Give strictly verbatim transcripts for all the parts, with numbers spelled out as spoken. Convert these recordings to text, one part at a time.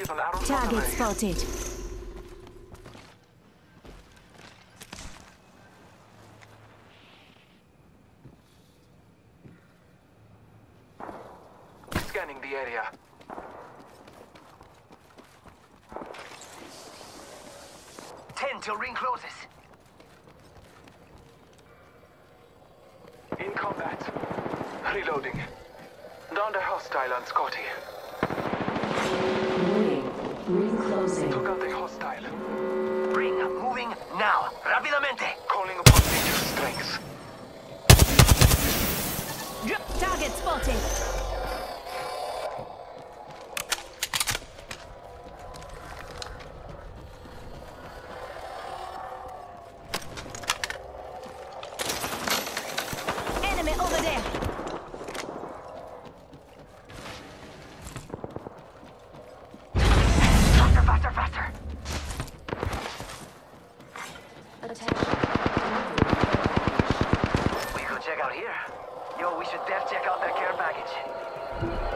an arrow Target away. spotted. Scanning the area. Ten till ring closes. In combat. Reloading. Down the hostile on Scotty. Ring. Ring closing. Took out the hostile. Ring moving now. Rápidamente. Calling upon nature's strength. Target spotted. Enemy over there. Faster, faster, faster. We could check out here. Yo, we should def check out that care package.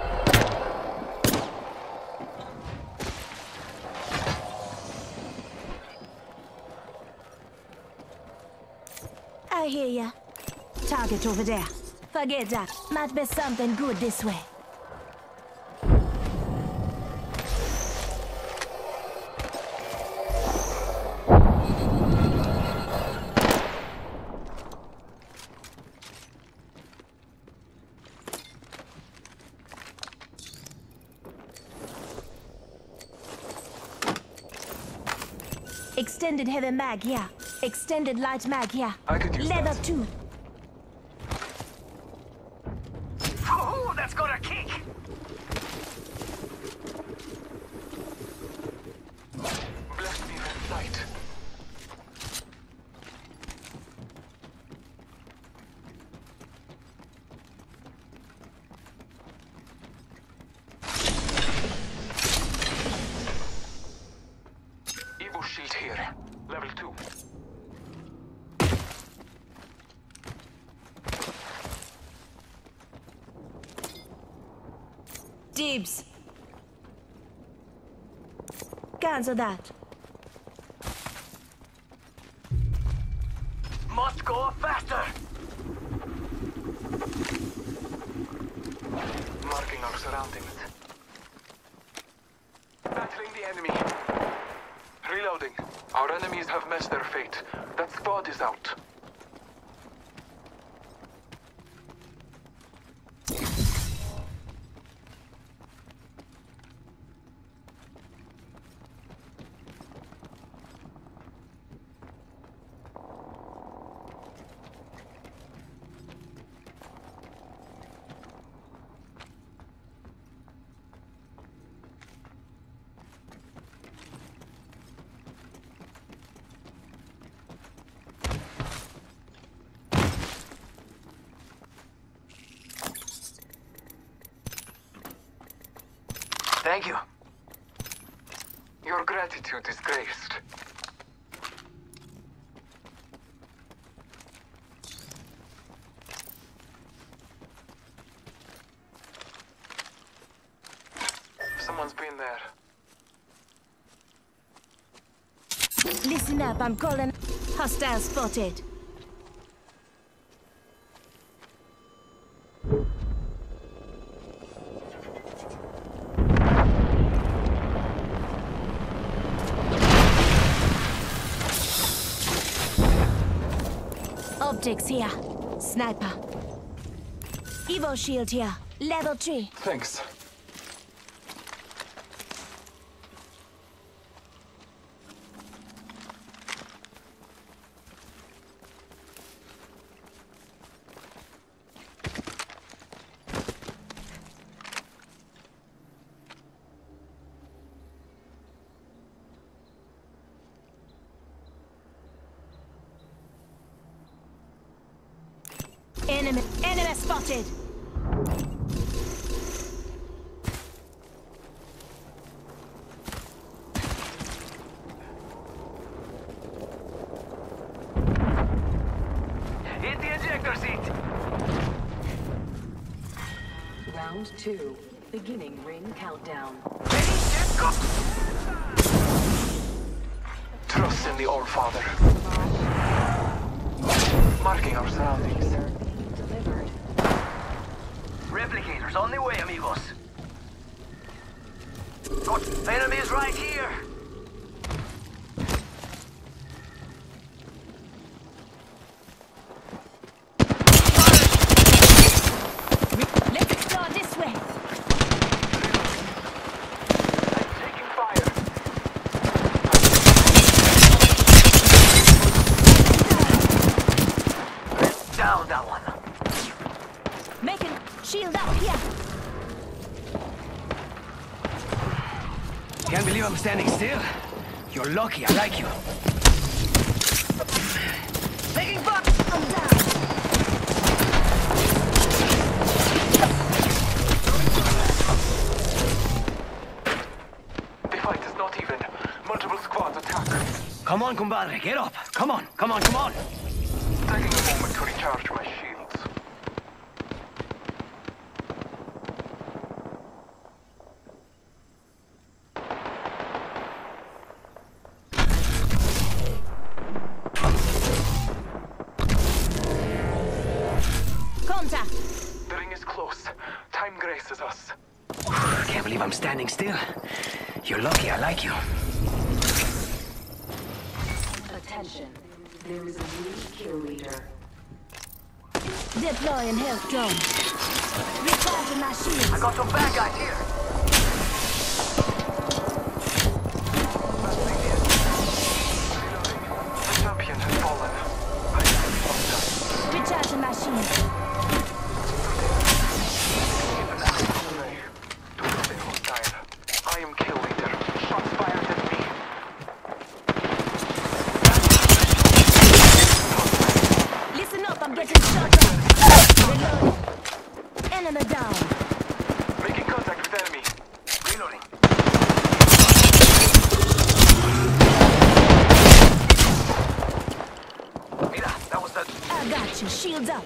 I hear ya. Target over there. Forget that. Might be something good this way. Extended heavy mag here. Extended light mag here. I could use Leather that. two. Oh, that's got a kick. Bless me with sight. Evo shield here. Level two. Dibs. Cancel that. Must go faster. Marking our surroundings. Battling the enemy. Reloading. Our enemies have met their fate. That squad is out. Thank you. Your gratitude is graced. Someone's been there. Listen up, I'm calling. Hostile spotted. Optics here. Sniper. Evo shield here. Level three. Thanks. Enemy. Enemy spotted. Hit the ejector seat. Round two. Beginning ring countdown. Ready, set, go. the All-Father. Marking our surroundings. Delivered. Replicators on the way, amigos. Got enemies right here. Let's explore this way. I'm taking fire. Down that one. Making shield up here. Can't believe I'm standing still. You're lucky, I like you. Taking back! I'm down. The fight is not even. Multiple squads attack. Come on, compadre, get up. Come on, come on, come on. Taking a moment to recharge my shields. Contact. The ring is close. Time graces us. Can't believe I'm standing still. You're lucky, I like you. Attention, there is a new kill leader. Deploying health drone. Recharging my I shields. got some bad guys here. The champion has fallen. I am lost. Recharging my shields. Do not stay hostile. I am kill leader. Shots fired at me. Listen up, I'm getting shot at. Reloading. Enemy down. Making contact with enemy. Reloading. Mira, that was the I got you. Shields up.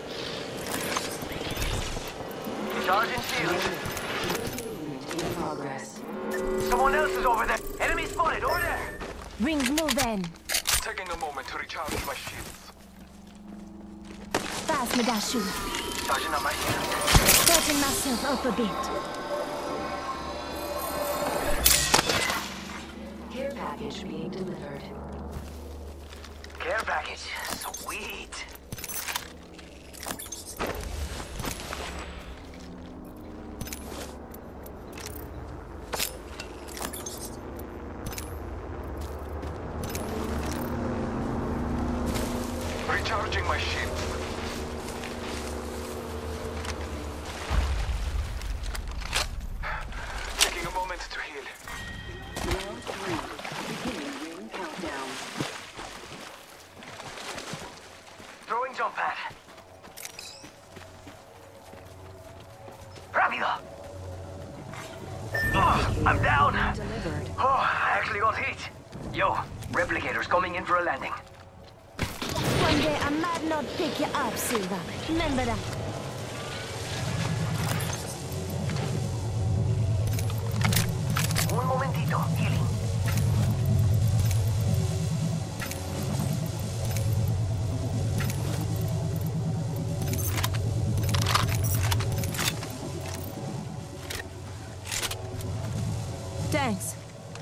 charging shield. In progress. Someone else is over there. Enemy spotted, over there. Rings moving. Taking a moment to recharge my shields. Pass me that shield. Charging on my shield. Setting myself up a bit. Care package being delivered. Care package. Sweet. Recharging my shields. Taking a moment to heal. Round three. Beginning ring countdown. Throwing jump pad. Rápido. Oh, I'm down. Delivered. Oh, I actually got hit. Yo, replicators coming in for a landing. One day I might not pick you up, Silva. Remember that. Un momentito, healing. Thanks.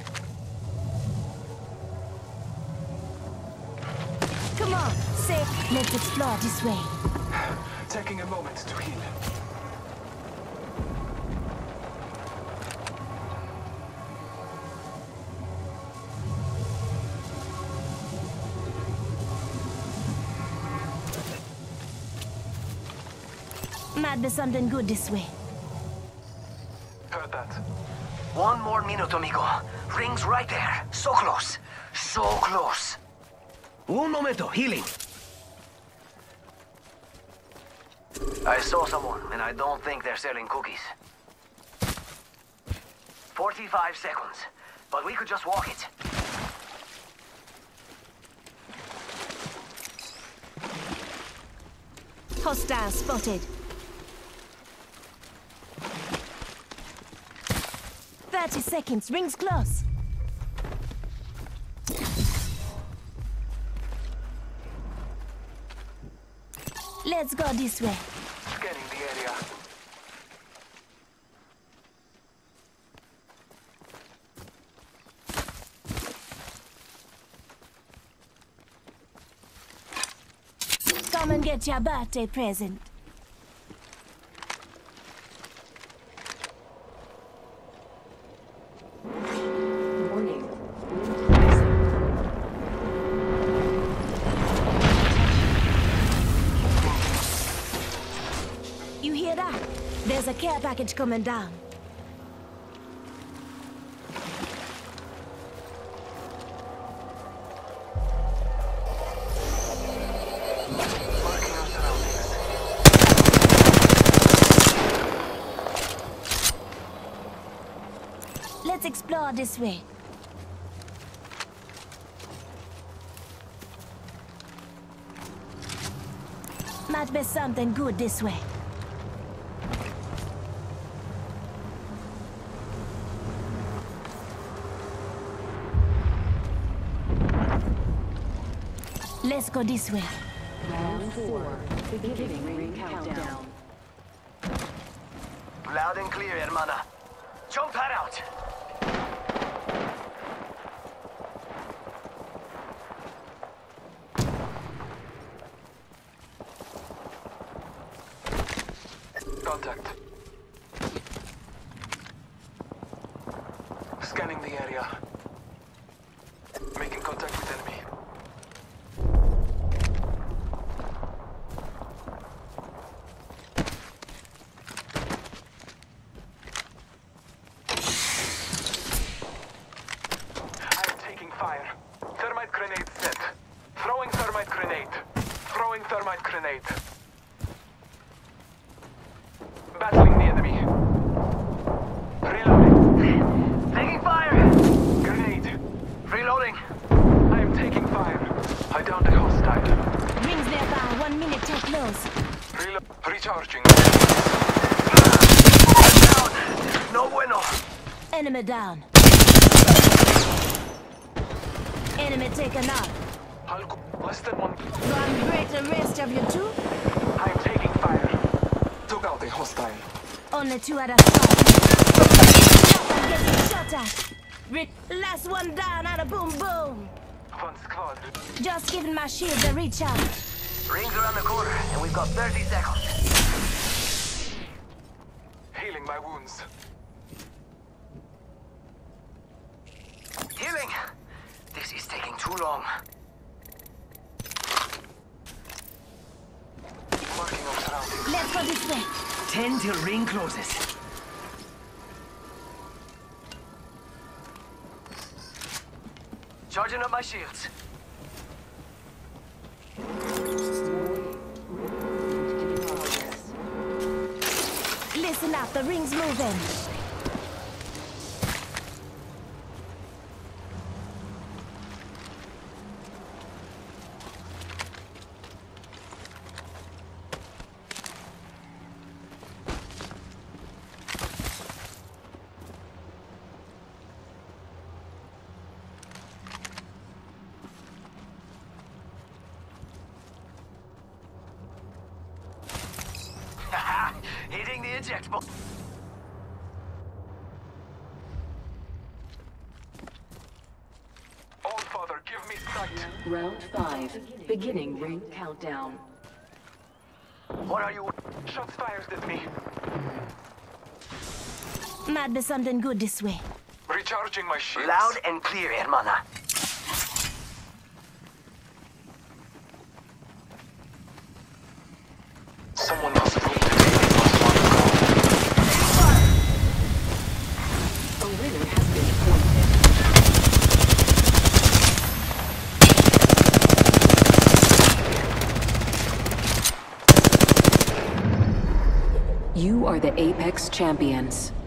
Come on, say, let's explore this way. Taking a moment to heal. Might be something good this way. Heard that. One more minute, amigo. Ring's right there. So close. So close. Un momento, healing. I saw someone, and I don't think they're selling cookies. forty-five seconds, but we could just walk it. Hostile spotted. Thirty seconds, rings close. Let's go this way. Scanning the area. Come and get your birthday present. Warning. You hear that? There's a care package coming down. Marking our surroundings. Let's explore this way. Might be something good this way. Let's go this way. Round four. Beginning ring countdown. Loud and clear, hermana. Jump that out. Contact. Scanning the area. Making contact with enemy. I'm taking fire. Thermite grenade set. Throwing thermite grenade. Throwing thermite grenade. Battling the enemy. Reloading. Taking fire. Grenade. Reloading. I am taking fire. I downed a hostile. Rings nearby, one minute till close. Reload. Recharging. Down. No bueno. Enemy down. Enemy taken out. I'll go. Less than one. Gonna break the rest of you too? I am taking fire. Took out a hostile. Only two at a time. I'm getting shot at. Rick, last one down at a boom boom. One squad. Just giving my shield a recharge. Rings around the corner, and we've got thirty seconds. Healing my wounds. Healing. This is taking too long. Marking our surroundings. Let's go this way. Ten till ring closes. Charging up my shields. Listen up, the ring's moving. Hitting the eject button. All Father, give me sight. Round five. Beginning ring countdown. What are you? Shots fired at me. Might be something good this way. Recharging my shields. Loud and clear, hermana. Someone must have taken plus one A winner has been appointed. You are the Apex Champions.